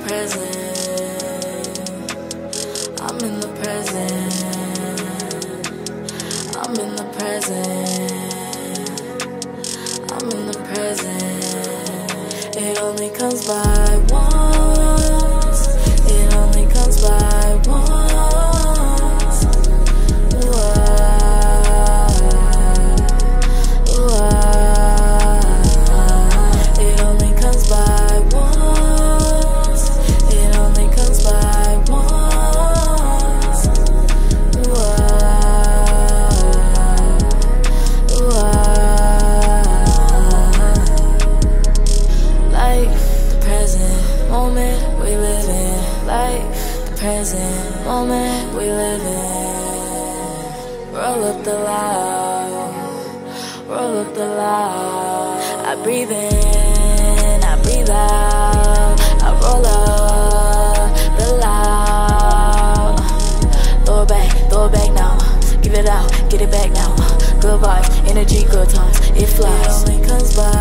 present. I'm in the present. I'm in the present. I'm in the present. It only comes by once. It only comes by once. It only comes by once. It only comes by once. Life, the present moment we live in. Life, the present moment we live in. Roll up the loud, roll up the loud. I breathe in, I breathe out. I roll up the loud. Throw it back now. Give it out, get it back now. Good vibes, energy, good times, it flies. It only comes by